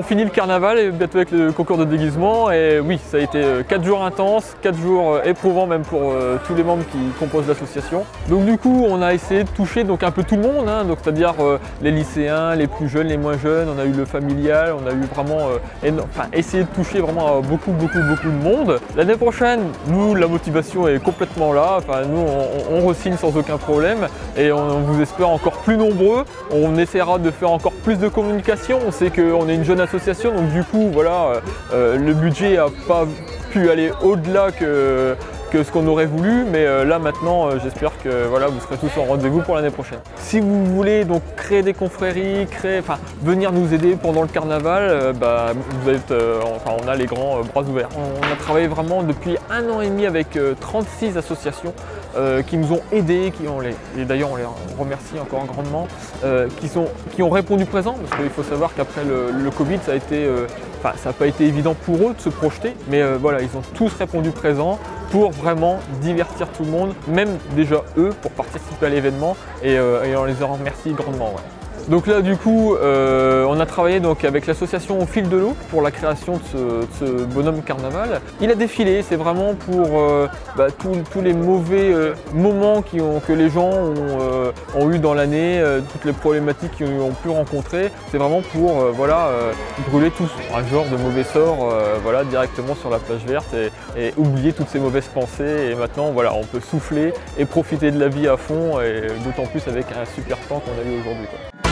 On finit le carnaval et bientôt avec le concours de déguisement et oui, ça a été 4 jours intenses, 4 jours éprouvants même pour tous les membres qui composent l'association. Donc du coup, on a essayé de toucher donc un peu tout le monde, hein, donc c'est-à-dire les lycéens, les plus jeunes, les moins jeunes, on a eu le familial, on a eu vraiment essayé de toucher vraiment beaucoup de monde. L'année prochaine, nous, la motivation est complètement là, nous on re-signe sans aucun problème et on vous espère encore plus nombreux. On essaiera de faire encore plus de communication, on sait qu'on est une jeune association, donc du coup voilà, le budget n'a pas pu aller au-delà que ce qu'on aurait voulu, mais là maintenant j'espère que voilà, vous serez tous en rendez-vous pour l'année prochaine. Si vous voulez donc créer des confréries, venir nous aider pendant le carnaval, vous êtes, on a les grands bras ouverts. On a travaillé vraiment depuis 1 an et demi avec 36 associations qui nous ont aidés, et d'ailleurs on les remercie encore grandement, qui ont répondu présent, parce qu'il faut savoir qu'après le Covid ça a été, ça n'a pas été évident pour eux de se projeter, mais voilà, ils ont tous répondu présent pour vraiment divertir tout le monde, même déjà eux, pour participer à l'événement, et on les en remercie grandement. Ouais. Donc là du coup, on a travaillé donc avec l'association Au Fil de l'Eau pour la création de ce bonhomme carnaval. Il a défilé, c'est vraiment pour tous les mauvais moments que les gens ont eu dans l'année, toutes les problématiques qu'ils ont pu rencontrer. C'est vraiment pour brûler tout un genre de mauvais sorts directement sur la plage verte et oublier toutes ces mauvaises pensées. Et maintenant voilà, on peut souffler et profiter de la vie à fond, et d'autant plus avec un super temps qu'on a eu aujourd'hui.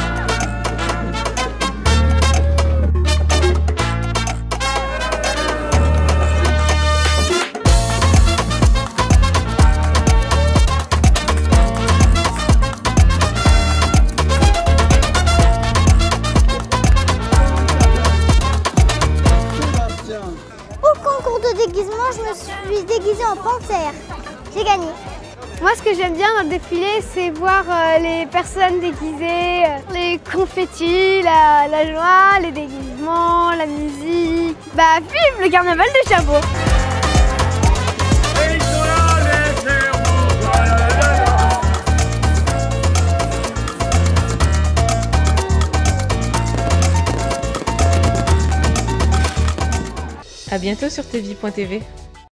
Déguisement, je me suis déguisée en panthère. J'ai gagné. Moi, ce que j'aime bien dans le défilé, c'est voir les personnes déguisées, les confettis, la joie, les déguisements, la musique. Vive le carnaval de Cherbourg! À bientôt sur tvie.tv.